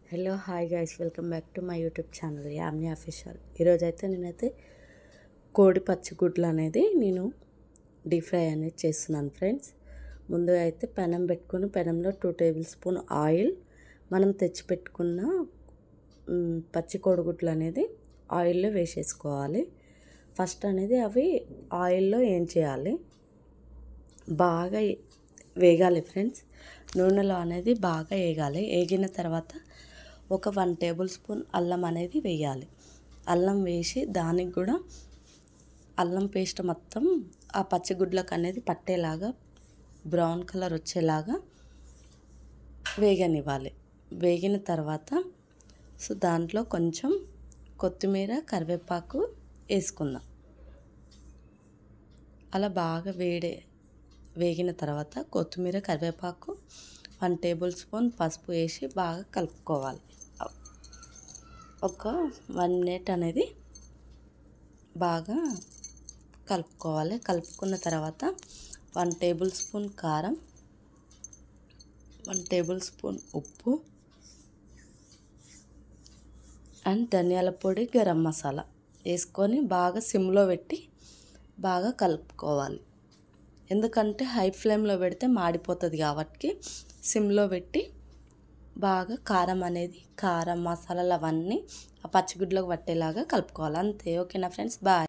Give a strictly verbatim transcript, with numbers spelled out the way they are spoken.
Hello hi guys, welcome back to my YouTube channel Yamni official. ఈరోజైతే నేనైతే కోడి పచ్చిగుడ్లు అనేది నేను డీప్ ఫ్రై అనేది చేస్తున్నాను ఫ్రెండ్స్. ముందుగా అయితే పెనం పెట్టుకుని పెనంలో టూ టేబుల్ స్పూన్ ఆయిల్, మనం తెచ్చిపెట్టుకున్న పచ్చి కోడిగుడ్లు అనేది ఆయిల్లో వేసేసుకోవాలి. ఫస్ట్ అనేది అవి ఆయిల్లో ఏం చేయాలి, బాగా వేగాలి ఫ్రెండ్స్. నూనెలో అనేది బాగా వేగాలి. వేగిన తర్వాత ఒక వన్ టేబుల్ స్పూన్ అల్లం అనేది వేయాలి. అల్లం వేసి దానికి కూడా అల్లం పేస్ట్ మొత్తం ఆ పచ్చిగుడ్లకు అనేది పట్టేలాగా బ్రౌన్ కలర్ వచ్చేలాగా వేగనివ్వాలి. వేగిన తర్వాత సో దాంట్లో కొంచెం కొత్తిమీర, కరివేపాకు వేసుకుందాం. అలా బాగా వేడే వేగిన తర్వాత కొత్తిమీర, కరివేపాకు, వన్ టేబుల్ స్పూన్ పసుపు వేసి బాగా కలుపుకోవాలి. ఒక వన్ మినిట్ అనేది బాగా కలుపుకోవాలి. కలుపుకున్న తర్వాత వన్ టేబుల్ స్పూన్ కారం, వన్ టేబుల్ స్పూన్ ఉప్పు అండ్ ధనియాల పొడి, గరం మసాలా వేసుకొని బాగా సిమ్లో పెట్టి బాగా కలుపుకోవాలి. ఎందుకంటే హై ఫ్లేమ్లో పెడితే మాడిపోతుంది కాబట్టి సిమ్లో పెట్టి బాగా కారం అనేది కారం మసాలాలు అవన్నీ ఆ పచ్చిగుడ్లకు పట్టేలాగా కలుపుకోవాలి. అంతే. ఓకేనా ఫ్రెండ్స్, బాయ్.